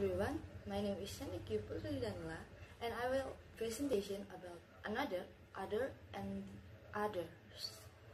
everyone, my name is Shaniki Putri Danila and I will presentation about another, other, and others.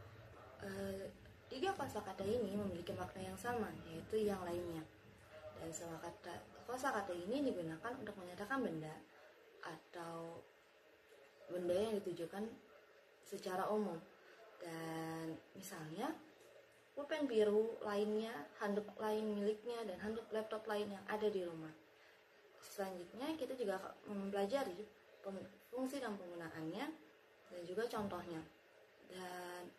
Tiga kosakata ini memiliki makna yang sama, yaitu yang lainnya. Dan semua kosakata ini digunakan untuk menyatakan benda atau benda yang ditujukan secara umum. Dan misalnya pulpen biru lainnya, handuk lain miliknya, dan handuk laptop lain yang ada di rumah. Selanjutnya kita juga mempelajari fungsi dan penggunaannya dan juga contohnya. Dan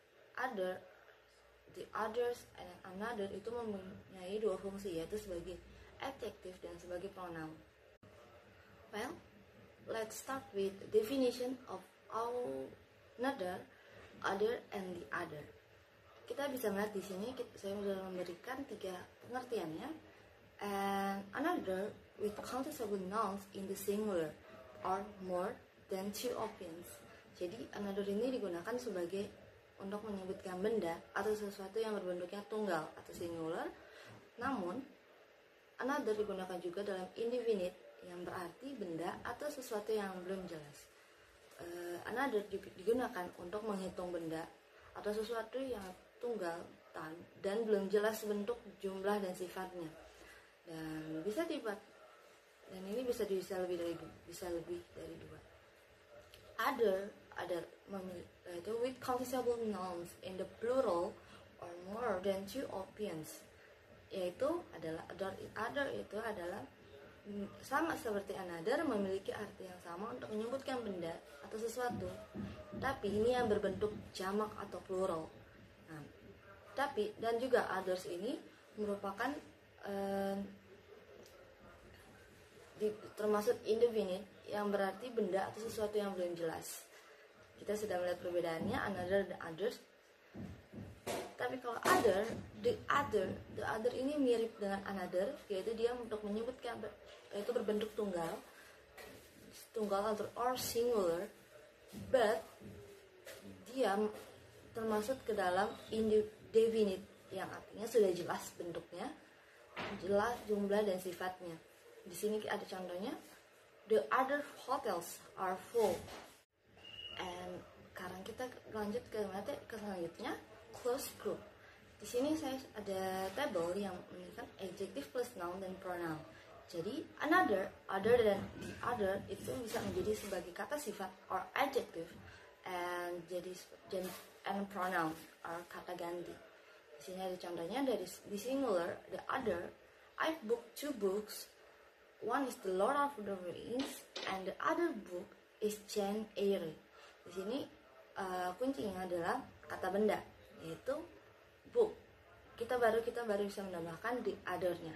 the others, and another itu mempunyai dua fungsi, yaitu sebagai adjektif dan sebagai pronoun. Well, let's start with the definition of another, other, and the other. Kita bisa melihat di sini saya sudah memberikan tiga pengertiannya. And another with countable nouns in the singular or more than two options. Jadi another ini digunakan sebagai untuk menyebutkan benda atau sesuatu yang berbentuknya tunggal atau singular. Namun another digunakan juga dalam indefinite yang berarti benda atau sesuatu yang belum jelas. Another digunakan untuk menghitung benda atau sesuatu yang tunggal dan belum jelas bentuk, jumlah, dan sifatnya. Dan ini bisa lebih dari dua. Other yaitu with countable nouns in the plural or more than two options, yaitu adalah other itu adalah sama seperti another, memiliki arti yang sama untuk menyebutkan benda atau sesuatu, tapi ini yang berbentuk jamak atau plural. Nah, dan juga others ini merupakan termasuk indefinite yang berarti benda atau sesuatu yang belum jelas. Kita sudah melihat perbedaannya another dan others. Tapi kalau the other ini mirip dengan another, yaitu dia untuk menyebutkan yaitu berbentuk tunggal or singular, but dia termasuk ke dalam indefinite yang artinya sudah jelas bentuknya, jelas jumlah dan sifatnya. Di sini ada contohnya, the other hotels are full. And sekarang kita lanjut ke selanjutnya, close group. Di sini saya ada tabel yang menunjukkan adjective plus noun dan pronoun. Jadi another, other, dan the other itu bisa menjadi sebagai kata sifat or adjective, and pronoun or kata ganti. Di sini ada contohnya dari di singular, the other, I've booked 2 books. One is The Lord of the Rings and the other book is Jane Eyre. Di sini kuncinya adalah kata benda, yaitu book. Kita baru bisa menambahkan the other-nya.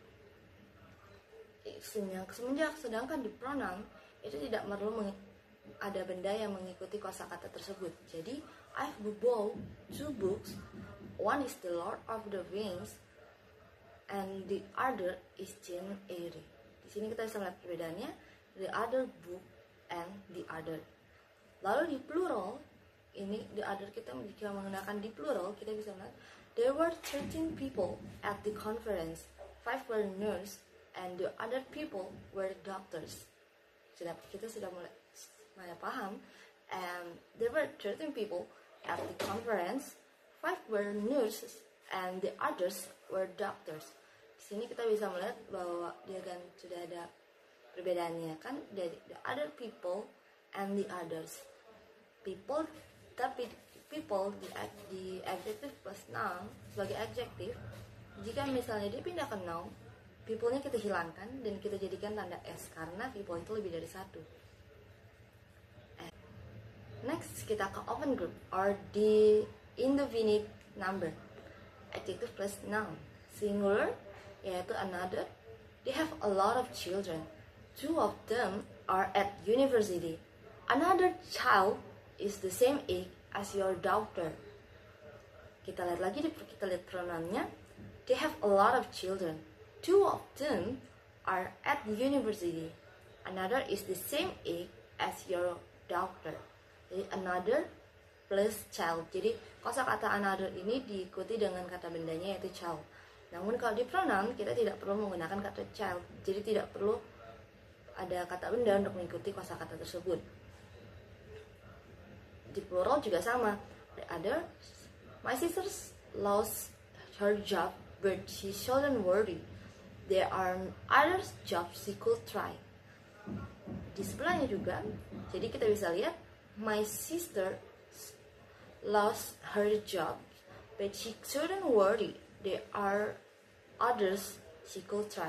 Sedangkan di pronoun itu tidak perlu ada benda yang mengikuti kosakata tersebut. Jadi I've bought 2 books. One is The Lord of the Rings and the other is Jane Eyre. Di sini kita bisa melihat perbedaannya, the other book and the other. Lalu di plural ini the other, kita jika menggunakan di plural kita bisa melihat there were 13 people at the conference. 5 were nurse and the other people were doctors. Kita sudah mulai paham. And there were 13 people at the conference. 5 were nurses and the others were doctors. Di sini kita bisa melihat bahwa dia kan sudah ada perbedaannya kan, dari the other people and the others. People, tapi people di adjective plus noun sebagai adjective, jika misalnya dia pindah ke noun, people-nya kita hilangkan dan kita jadikan tanda S karena people itu lebih dari 1. Next kita ke open group or the indefinite number, adjective plus noun. Singular yaitu another, they have a lot of children. 2 of them are at university. Another child is the same age as your daughter. Kita lihat pronounnya. They have a lot of children. 2 of them are at university. Another is the same age as your daughter. Jadi another plus child. Jadi kosakata another ini diikuti dengan kata bendanya yaitu child. Namun kalau di pronoun kita tidak perlu menggunakan kata child, jadi tidak perlu ada kata benda untuk mengikuti kosakata tersebut. Di plural juga sama. The other, my sister lost her job, but she shouldn't worry. There are other jobs she could try. Di sebelahnya juga, jadi kita bisa lihat my sister lost her job, but she shouldn't worry. There are others she could try.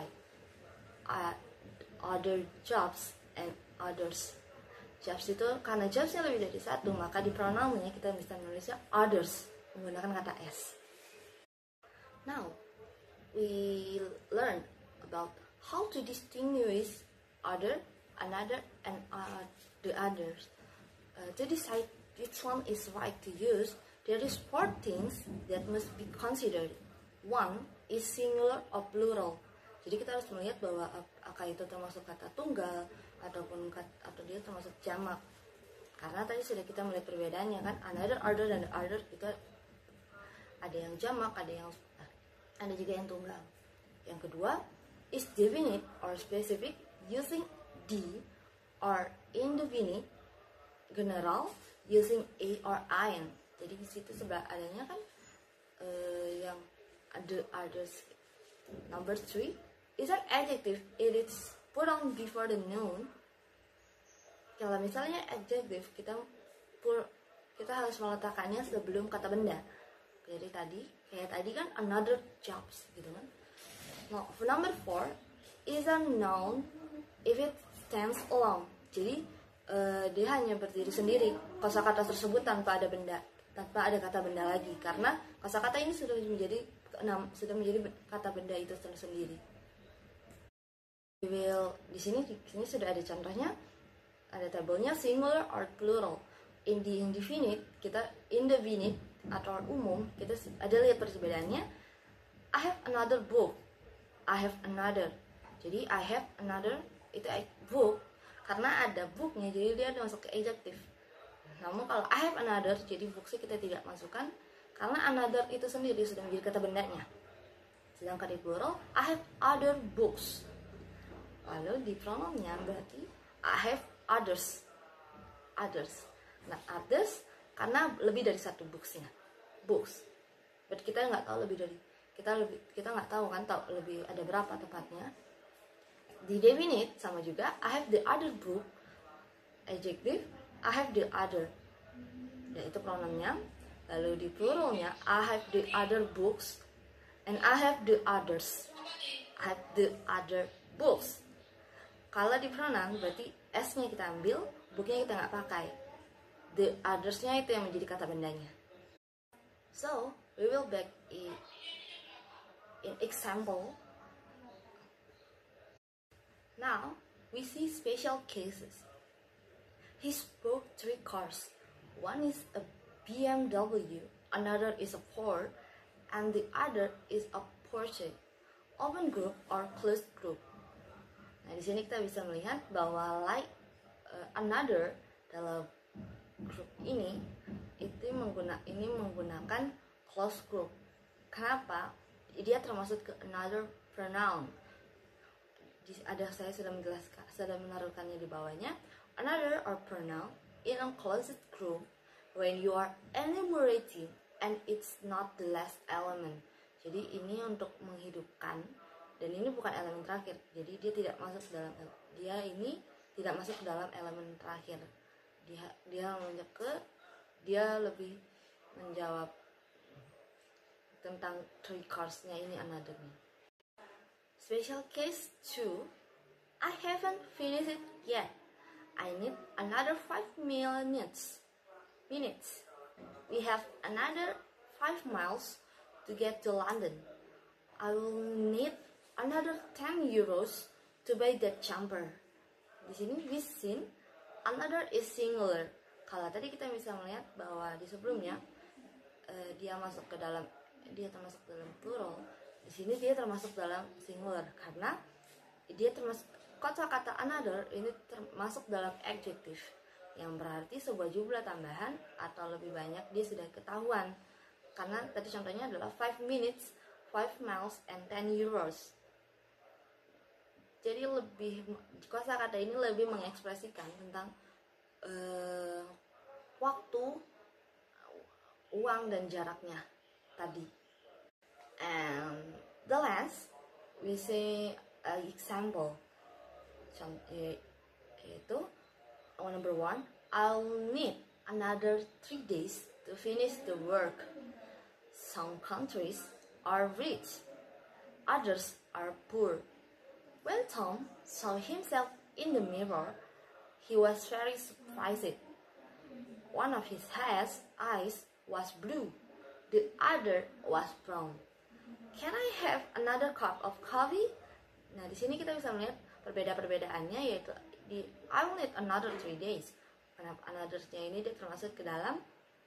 Other jobs and others. Jobs itu karena jobsnya lebih dari satu, maka di pronounnya kita bisa menulisnya others menggunakan kata s. Now we learn about how to distinguish other, another, and the others. To decide which one is right to use, there is 4 things that must be considered. One is singular or plural. Jadi kita harus melihat bahwa apakah itu termasuk kata tunggal atau dia termasuk jamak. Karena tadi sudah kita melihat perbedaannya kan, another, other, dan the other itu ada yang jamak, ada juga yang tunggal. Yang kedua is definite or specific using the or indefinite, general using a or in. Jadi di situ sebelah adanya kan yang the others. Number 3 is an adjective. It is put on before the noun. Kalau misalnya adjective kita harus meletakkannya sebelum kata benda. Jadi kayak tadi kan another jobs gitu kan. Now, number 4 is a noun if it stands alone. Jadi dia hanya berdiri sendiri. Kosakata tersebut tanpa ada kata benda lagi, karena kosakata ini sudah menjadi kata benda itu sendiri. Di sini sudah ada contohnya, ada tabelnya singular or plural. In the indefinite atau umum kita ada lihat perbedaannya. I have another book. I have another. Jadi I have another itu book karena ada booknya, jadi dia masuk ke adjective. Namun kalau I have another, jadi books kita tidak masukkan karena another itu sendiri sudah menjadi kata bendanya. Sedangkan di plural, I have other books. Lalu di pronounnya berarti I have others. Nah, others karena lebih dari satu booksnya. Books. Berarti kita nggak tahu kita nggak tahu kan lebih ada berapa tepatnya. Di definite sama juga, I have the other book. Adjective, I have the other. Dan itu pronounnya. Lalu di pluralnya, I have the other books and I have the others. I have the other books. Kalau di pronoun berarti s-nya kita ambil, booknya kita nggak pakai. The others-nya itu yang menjadi kata bendanya. So we will back in example. Now we see special cases. He spoke 3 cars. One is a BMW, another is a Ford, and the other is a Porsche. Open group or closed group. Nah, di sini kita bisa melihat bahwa another dalam grup ini menggunakan closed group. Kenapa? Dia termasuk ke another pronoun. Saya sudah menaruhkannya di bawahnya. Another or pronoun in a closed group when you are enumerating and it's not the last element. Jadi ini untuk menghidupkan, dan ini bukan elemen terakhir. Jadi dia tidak masuk ke dalam elemen terakhir. Dia lebih menjawab tentang 3 cars-nya ini another-nya. Special case 2, I haven't finished it yet. I need another 5 minutes. We have another 5 miles to get to London. I will need another 10 euros to buy that jumper. Di sini we seen another is singular. Kalau tadi kita bisa melihat bahwa di sebelumnya dia termasuk dalam plural. Di sini dia termasuk dalam singular karena dia termasuk kata-kata another ini termasuk dalam adjective yang berarti sebuah jumlah tambahan atau lebih banyak dia sudah ketahuan. Karena tadi contohnya adalah 5 minutes. 5 5 miles and 10 euros. Jadi kosakata ini lebih mengekspresikan tentang waktu, uang dan jaraknya tadi. And the last we say example. Yaitu number 1, I'll need another 3 days to finish the work. Some countries are rich, others are poor. When Tom saw himself in the mirror, he was very surprised. One of his eyes was blue, the other was brown. Can I have another cup of coffee? Nah, di sini kita bisa melihat perbedaannya, yaitu di I will need another 3 days. Kenapa another-nya ini dia termasuk ke dalam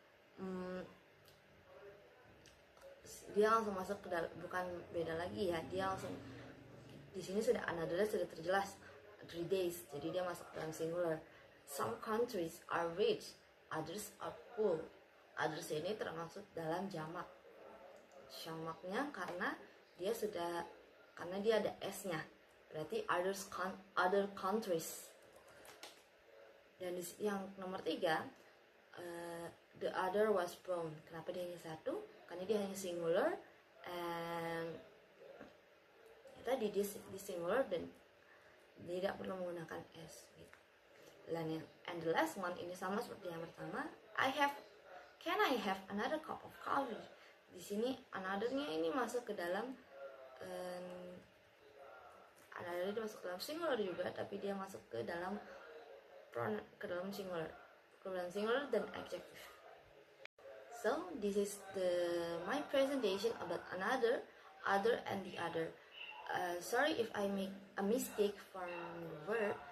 dia langsung masuk ke dalam, bukan beda lagi ya, dia langsung di sini sudah another sudah terjelas 3 days, jadi dia masuk dalam singular. Some countries are rich, others are poor. Others ini termasuk dalam jamak. Jamaknya karena dia ada s-nya, berarti other countries. Dan yang nomor 3, the other was brown. Kenapa dia hanya satu? Karena dia hanya singular, and tadi di singular dan tidak perlu menggunakan s gitu. And the last one ini sama seperti yang pertama. Can I have another cup of coffee? Di sini another-nya ini masuk ke dalam another itu masuk ke dalam singular juga, tapi dia masuk ke dalam singular, dan adjective. So this is my presentation about another, other, and the other. Sorry if I make a mistake from the word.